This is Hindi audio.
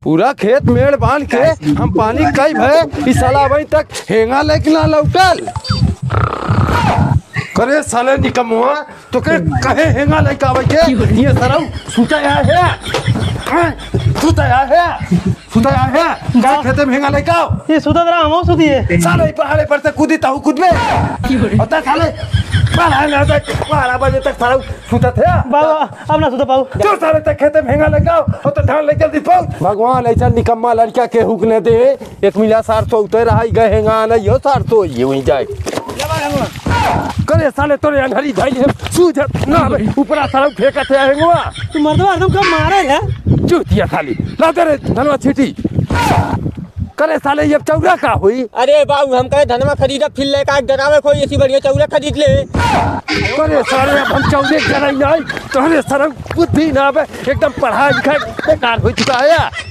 पूरा खेत मेड़ बांध के हम पानी कई भय इस साला अभी तक हेंगा लेके ना लौटल। करे साले निकम्मुआ तो के कहे हेंगा लेके आवे के ये सरौ सुता है सुता है का खेते में हेंगा लेके आओ ये सुता रहा हम सुती है साले पहाड़े पर से कूदी ताऊ कूद में होता साले 12 बजे तक सारा सुता थे बाबा अब ना सुता पाऊ जो साले तक खेते में हेंगा लेके आओ और तो धान लेके दीपो भगवान ऐसा निकम्मा लड़का के हुकने दे 1 मिला 400 उतर रहा गए हेंगा नहीं हो 400 ये वहीं जाए करे साले तोरे अंधरी भाई है सूझ ना ऊपरा सारा फेंका थे हेंगवा तू मर्दवा एकदम कब मारे है चूतिया खाली ला तेरे धनवा छीटी करे साले ये चौरा का हुई। अरे बाबू हम कहे धनमा खरीदा फिर ले का डरावे कोई ऐसी बढ़िया चौरा खरीद ले। करे साले अब हम चौरे कराई नहीं तोहरे सरम बुद्धि ना एकदम पढ़ाई लिखाई बेकार हो चुका है।